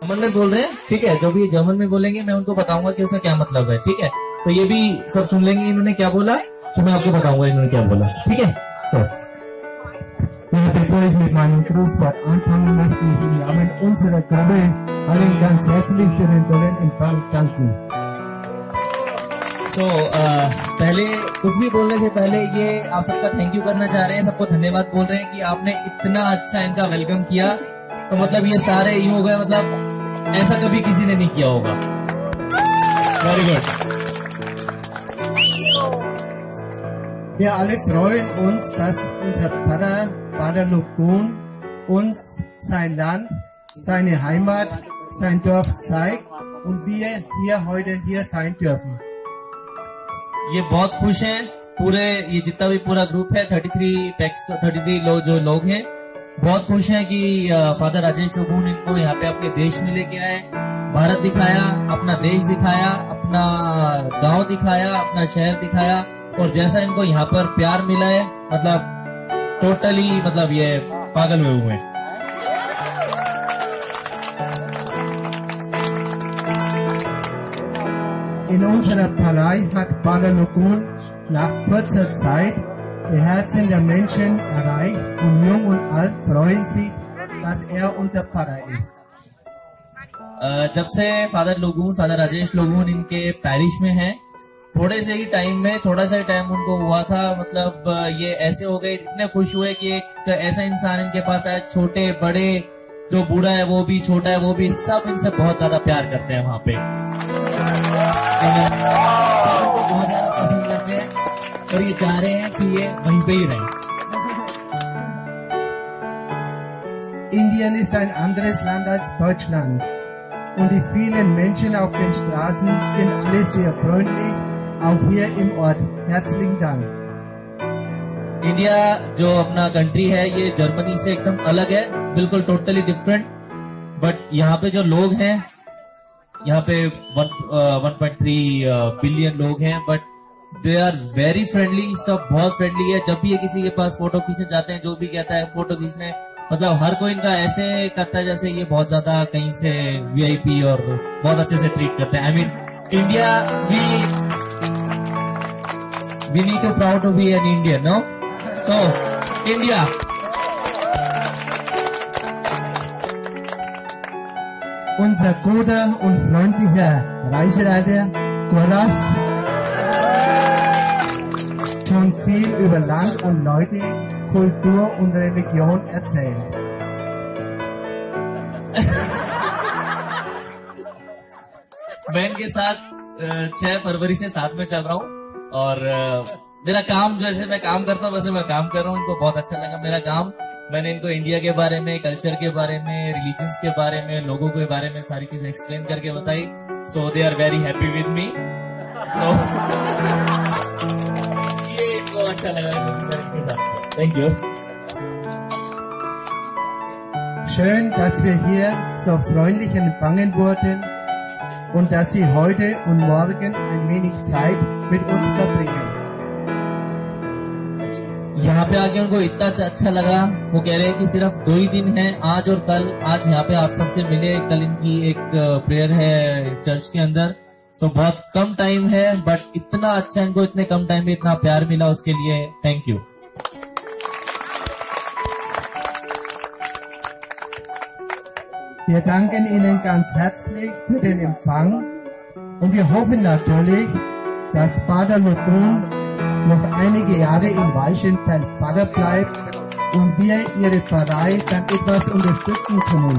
German में बोल रहे हैं, ठीक है। जो भी जर्मन में बोलेंगे मैं उनको बताऊंगा कि उसका क्या मतलब है, ठीक है। तो ये भी सब सुन लेंगे इन्होंने क्या बोला, तो मैं आपको बताऊंगा इन्होंने क्या बोला, ठीक है। Sir bevor ich mit meinem Grußwort anfange, möchte ich im Namen unserer Gruppe allen ganz herzlich für den tollen Empfang danken. पहले कुछ भी बोलने से पहले ये आप सबका थैंक यू करना चाह रहे हैं, सबको धन्यवाद बोल रहे हैं कि आपने इतना अच्छा इनका वेलकम किया। तो मतलब ये सारे यूं हो गए, मतलब ऐसा कभी किसी ने नहीं किया होगा। Very good. Wir alle freuen uns, dass unser Vater Logun uns sein Land, seine Heimat, sein Dorf zeigt und wir hier heute hier sein dürfen. ये बहुत खुश हैं, पूरे ये जितना भी पूरा ग्रुप है 33 लोग हैं, बहुत खुश हैं कि फादर राजेश लोगून इनको यहाँ पे अपने देश में लेके आए, भारत दिखाया, अपना देश दिखाया, अपना गांव दिखाया, अपना शहर दिखाया, और जैसा इनको यहाँ पर प्यार मिला है, मतलब टोटली मतलब ये पागल हुए हैं। In unserer Pfarrei hat Pater Logun nach kurzer Zeit die Herzen der Menschen erreicht und jung und alt freuen sich, dass er unser Pfarrer ist. जब से फादर राजेश लोगून इनके पैरिश में हैं, थोड़ा सा ही टाइम उनको हुआ था, मतलब ये ऐसे हो गए, इतने खुश हुए कि एक ऐसा इंसान इनके पास आया, छोटे बड़े, जो बूढ़ा है वो भी, छोटा है वो भी, सब इनसे बहुत ज्यादा प्यार करते हैं वहाँ पे, बहुत ज्यादा पसंद करते हैं, और ये चाह रहे हैं कि ये वहीं पे ही रहें। Indien ist ein anderes Land als Deutschland und die vielen Menschen auf den Straßen sind alle sehr freundlich, auch hier im Ort. Herzlichen Dank. India जो अपना कंट्री है ये जर्मनी से एकदम अलग है, बिल्कुल टोटली डिफरेंट, बट यहाँ पे जो लोग हैं, यहाँ पे 1.3 बिलियन लोग हैं, but they are very friendly, सब बहुत फ्रेंडली है। जब भी ये किसी के पास फोटो खींचने जाते हैं, जो भी कहता है फोटो खींचने, मतलब हर कोई इनका ऐसे करता है जैसे ये बहुत ज्यादा कहीं से VIP और बहुत अच्छे से ट्रीट करते हैं। I mean India we need to proud to be an Indian, no? So, India. Unser guter und freundlicher Reiseleiter Golaf schon viel über Land und Leute, Kultur und Religion erzählt. मैं इनके साथ 6 फरवरी से साथ में चल रहा हूँ, और मेरा काम जैसे मैं काम करता हूँ वैसे मैं काम कर रहा हूँ। इनको बहुत अच्छा लगा मेरा काम। मैंने इनको इंडिया के बारे में, कल्चर के बारे में, रिलीजन्स के बारे में, लोगों के बारे में सारी चीजें एक्सप्लेन करके बताई। So they are very happy with me. ये इनको अच्छा लगा। Thank you. Schön, dass wir hier so freundlich empfangen wurden und dass Sie heute und morgen ein wenig Zeit mit uns verbringen. यहाँ पे आके उनको इतना अच्छा लगा, वो कह रहे हैं कि सिर्फ 2 ही दिन हैं, आज और कल। आज यहाँ पे आप सबसे मिले, कल इनकी एक प्रेयर है चर्च के अंदर। सो बहुत कम टाइम है, बट इतना अच्छा इनको इतने कम टाइम में इतना प्यार मिला, उसके लिए thank you. Wir danken Ihnen ganz herzlich für den Empfang und wir hoffen natürlich, dass Pater Logun noch einige Jahre in Weichenfeld Pfarrer bleibt und wir Ihre Pfarrei dann etwas unterstützen können.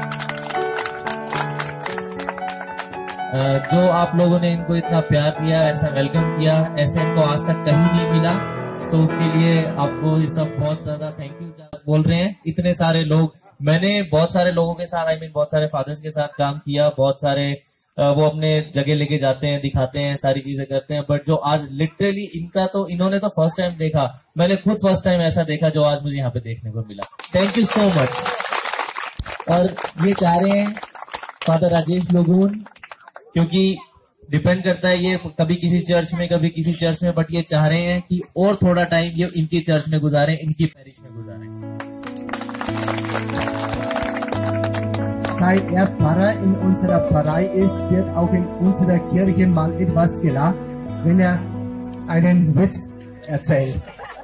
जो आप लोगों ने इनको इतना प्यार दिया, ऐसा welcome किया, ऐसा इनको आज तक कहीं नहीं मिला। सो उसके लिए आपको ये सब बहुत ज्यादा थैंक यू बोल रहे हैं। इतने सारे लोग, मैंने बहुत सारे लोगों के साथ, आई मीन बहुत सारे फादर्स के साथ काम किया, बहुत सारे वो अपने जगह लेके जाते हैं, दिखाते हैं, सारी चीजें करते हैं, बट जो आज लिटरली इनका तो इन्होंने तो फर्स्ट टाइम देखा, मैंने खुद फर्स्ट टाइम ऐसा देखा जो आज मुझे यहाँ पे देखने को मिला। Thank you so much. और ये चाह रहे हैं फादर राजेश लोगून, क्योंकि डिपेंड करता है ये कभी किसी चर्च में कभी किसी चर्च में, बट ये चाह रहे हैं कि और थोड़ा टाइम ये इनकी चर्च में गुजारें, इनकी पैरिश में गुजारें। Seit er Pfarrer in unserer Pfarrei ist, wird auch in unserer Kirche mal etwas gelacht, wenn er einen Witz erzählt.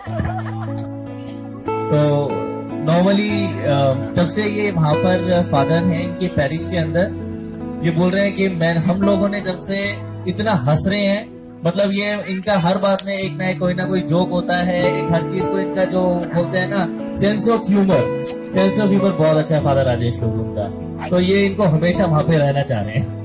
तो नॉर्मली जब से ये वहाँ पर फादर हैं इनके पैरिश के अंदर, ये बोल रहे हैं कि हम लोगों ने जब से इतना हंस रहे हैं, मतलब ये इनका हर बात में एक ना कोई जोक होता है, एक हर चीज को इनका जो बोलते हैं ना सेंस ऑफ ह्यूमर बहुत अच्छा है फादर राजेश लोगों का। तो ये इनको हमेशा वहां पे रहना चाह रहे हैं।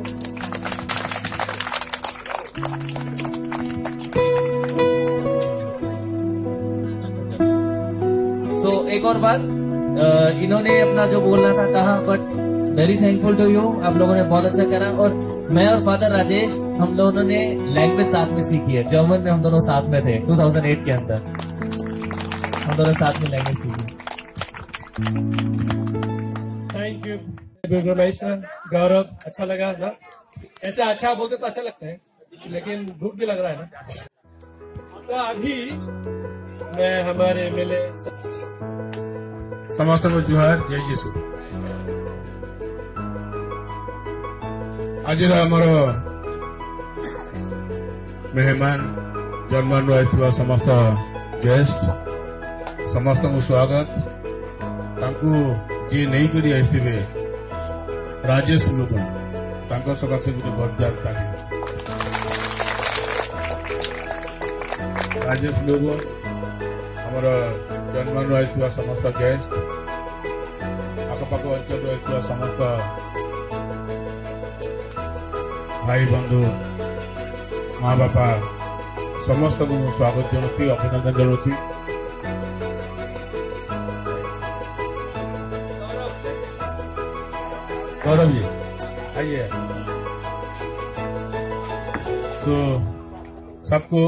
एक और बात, इन्होंने अपना जो बोलना था कहा, but very thankful to you, आप लोगों ने बहुत अच्छा करा। और मैं और फादर राजेश हम दोनों ने लैंग्वेज साथ में सीखी है, जर्मन में हम दोनों साथ में थे 2008 के अंदर, हम दोनों साथ में लैंग्वेज सीखी। थैंक यू गौरव, अच्छा लगा ना, ऐसे अच्छा बोलते तो अच्छा लगता है, लेकिन भूख भी लग रहा है ना। तो अभी मैं हमारे एमएलए समस्त जुहार, जय जीशु। आज आमर मेहमान जर्मन रही समस्त गेस्ट समस्त को स्वागत। जी नहीं करी आसवे राजेश लोगन सकाशे गोटे जोरदार ताली। राजेश लोगन आमर जर्मन रही समस्त गेस्ट, आखपाख अंचल रही समस्त भाई बंधु माँ बापा समस्त को स्वागत जनाती, अभिनंदन जनाती। गौरव जी आइए। सो सबको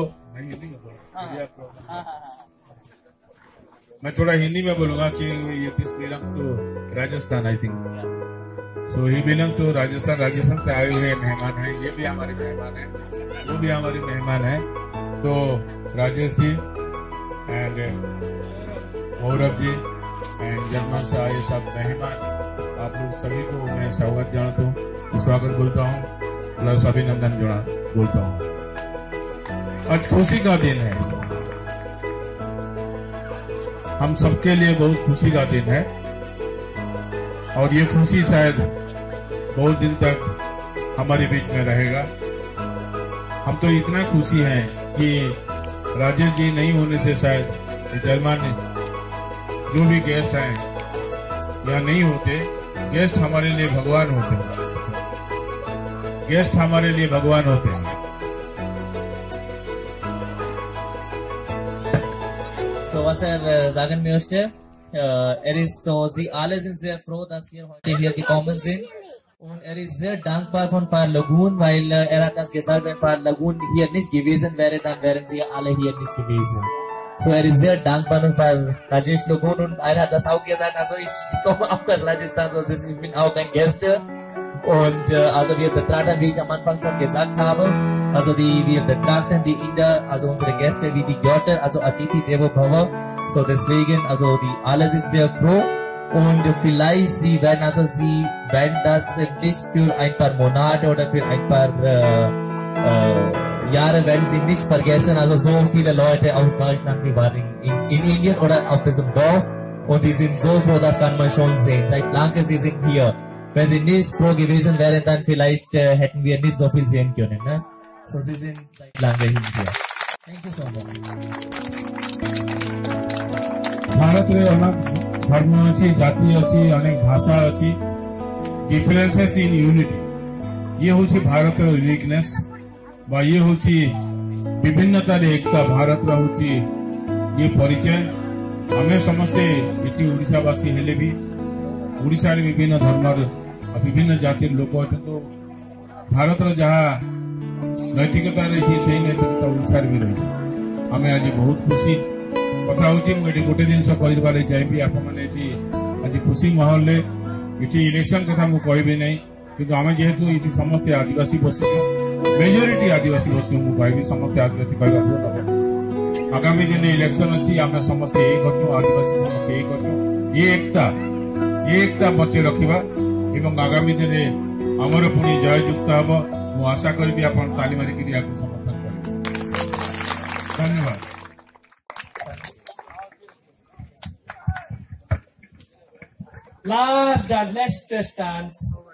मैं थोड़ा हिंदी में बोलूंगा कि ये this belongs to Rajasthan, I think so ही बिलोंग्स टू राजस्थान। राजस्थान से आए हुए मेहमान हैं, ये भी हमारे मेहमान हैं, वो भी हमारे मेहमान हैं। तो Rajesh ji and Gaurav ji and German से आए सब मेहमान, आप लोग सभी को मैं स्वागत जानता हूँ, स्वागत बोलता हूँ, प्लस अभिनंदन बोलता हूँ। आज खुशी का दिन है, हम सबके लिए बहुत खुशी का दिन है, और ये खुशी शायद बहुत दिन तक हमारे बीच में रहेगा। हम तो इतना खुशी हैं कि राजेश जी नहीं होने से शायद जर्मन जो भी गेस्ट हैं या नहीं होते, गेस्ट हमारे लिए भगवान होते हैं, गेस्ट हमारे लिए भगवान होते हैं। So was sagen möchte, ist so, sie alle sind sehr froh, dass wir heute hier gekommen sind, und ist sehr dankbar von Pfarrer Lagun, weil hat das gesagt, wenn Pfarrer Lagun hier nicht gewesen wäre, dann wären sie alle hier nicht gewesen. So ist sehr dankbar von Pfarrer Rajesh Lagun, und hat das auch gesagt, also ich komme auch aus Rajasthan, also ich bin auch ein Gäste. Und also wir betrachten, wie ich am Anfang schon gesagt habe, also wir betrachten die Inder, also unsere Gäste wie die Götter, also Atithi Devo Bhava. So deswegen, also die alle sind sehr froh, und vielleicht sie werden das nicht für ein paar Monate oder für ein paar Jahre werden sie nicht vergessen. Also so viele Leute aus Deutschland, sie waren in Indien oder auf diesem Dorf, und die sind so froh, das kann man schon sehen. Seit lange sie sind hier. Wenn sie nicht froh gewesen wären, dann vielleicht hätten wir nicht so viel sehen können. Ne? So sie sind seit lange hier. Thank you so much. Bharat में अनेक धर्म अच्छी, जाति अच्छी, अनेक भाषा अच्छी, differences in unity, ये हूँ भारत यूनिकनेस, ये हूँ विभिन्नतार एकता, भारत हूँ ये परिचय। आमे समस्ते ये ओडिशावासी हेले भी ओडिशा विभिन्न धर्मर विभिन्न जातिर लोक अच्छे, तो भारत जहाँ नैतिकता रही से नैतिकता ओडिशा भी रही। आम आज बहुत खुशी कथा मुझे गोटे जिन कहबार चाहिए, आज खुशी माहौल इलेक्शन कथा मुझे कहबी नहीं, कि आम जेहेतु ये समस्ते आदिवासी बसी, मेजोरिटी आदिवासी बसी, मुझे समस्ते आदिवासी कहवा भूल न। आगामी दिन इलेक्शन अच्छी, आम समस्ते ये कर आदिवासी समस्ते ये कर, ये एकता बचे रखा, ଏବଂ ଆଗାମୀ ଦିନରେ ଆମର ପୁଣି ଜୟଯୁକ୍ତ ହେବ। ମୁଁ ଆଶା କରିବି ଆପଣ ତାଲି ମାରିକିରି ଏହାକୁ ସମର୍ଥନ କରିବେ। ଧନ୍ୟବାଦ। Last dance, let's dance.